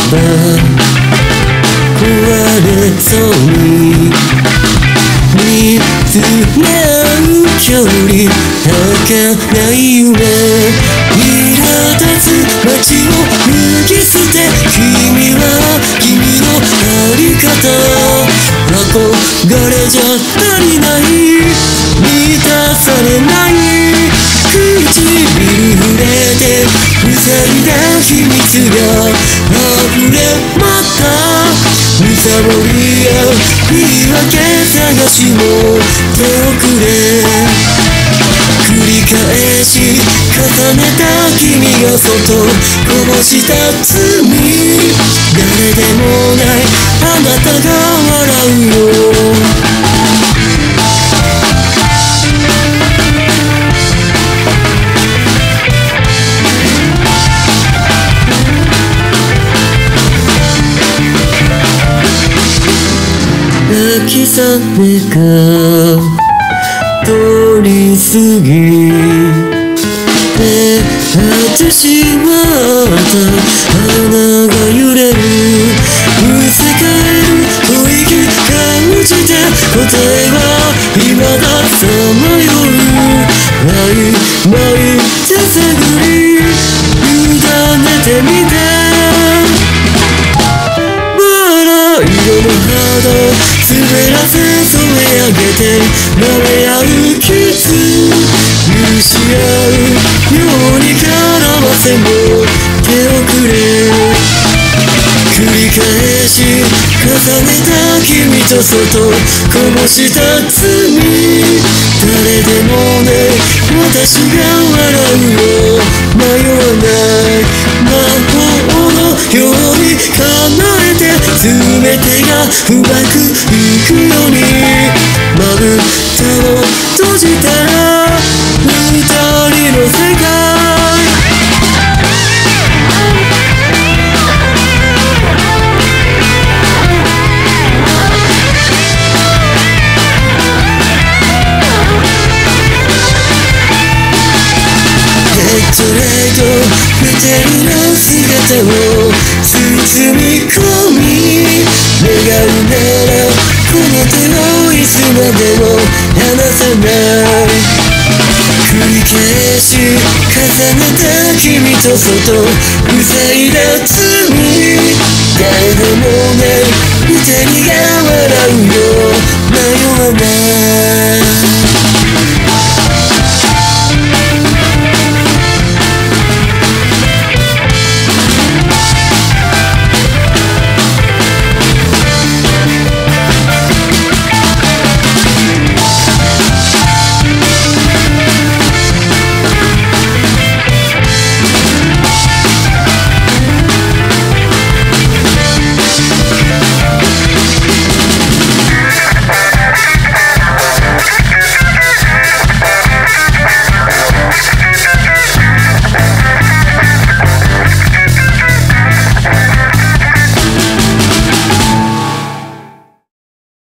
ば壊れそうに見つめ合う距離儚い夢苛立つ街を脱ぎ捨て君は君のあり方憧れじゃ足りない満たされない唇触れて塞いだ秘密が溢れまったむさぼり合う言い訳探しも手遅れ繰り返し重ねた君がそっとこぼした罪誰でもないあなたが笑うよ秋雨が通り過ぎて果しまった花が揺れるむせ返る吐息感じて答えは未ださまよう曖昧手探り委ねてみて色の肌滑らせ添え上げて舐め合うキス許し合うように絡ませも手遅れ繰り返し重ねた君とそっとこぼした罪誰でもね私が笑うよ迷わない魔法のように叶えて全てがうまくいくようにまぶたを閉じたら二人の世界ヘッドライト見てるの姿を包み込み願うならこの手をいつまでも離さない繰り返し重ねた君とそっと塞いだ罪誰でもない二人が笑うよ迷わない